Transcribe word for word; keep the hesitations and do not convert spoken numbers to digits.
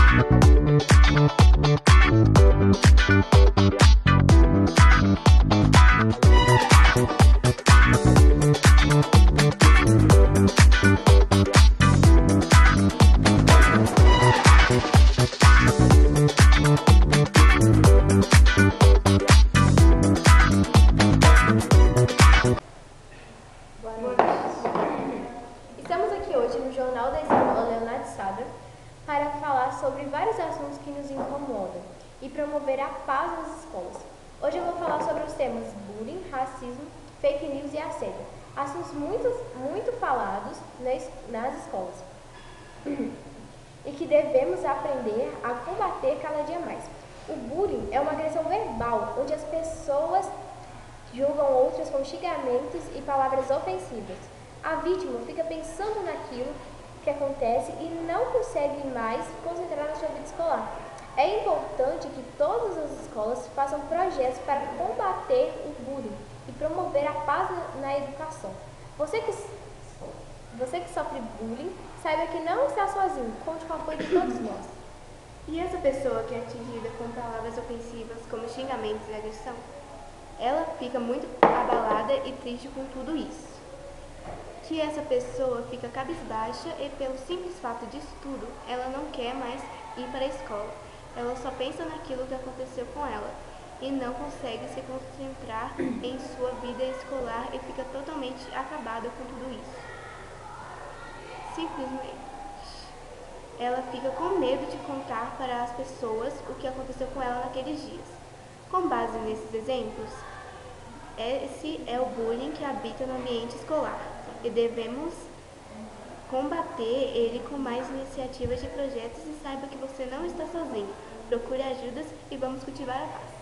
Estamos aqui hoje no Jornal da Escola Leonardo Sadra para falar sobre vários assuntos que nos incomodam e promover a paz nas escolas. Hoje eu vou falar sobre os temas bullying, racismo, fake news e assédio, assuntos muito, muito falados nas escolas e que devemos aprender a combater cada dia mais. O bullying é uma agressão verbal, onde as pessoas julgam outras com xingamentos e palavras ofensivas. A vítima fica pensando naquilo que acontece e não consegue mais concentrar na sua vida escolar. É importante que todas as escolas façam projetos para combater o bullying e promover a paz na educação. Você que, você que sofre bullying, saiba que não está sozinho, conte com o apoio de todos nós. E essa pessoa que é atingida com palavras ofensivas, como xingamentos e agressão, ela fica muito abalada e triste com tudo isso. Que essa pessoa fica cabisbaixa e, pelo simples fato disso tudo, ela não quer mais ir para a escola. Ela só pensa naquilo que aconteceu com ela e não consegue se concentrar em sua vida escolar e fica totalmente acabada com tudo isso. Simplesmente, ela fica com medo de contar para as pessoas o que aconteceu com ela naqueles dias. Com base nesses exemplos, esse é o bullying que habita no ambiente escolar e devemos combater ele com mais iniciativas de projetos e saiba que você não está sozinho. Procure ajudas e vamos cultivar a paz.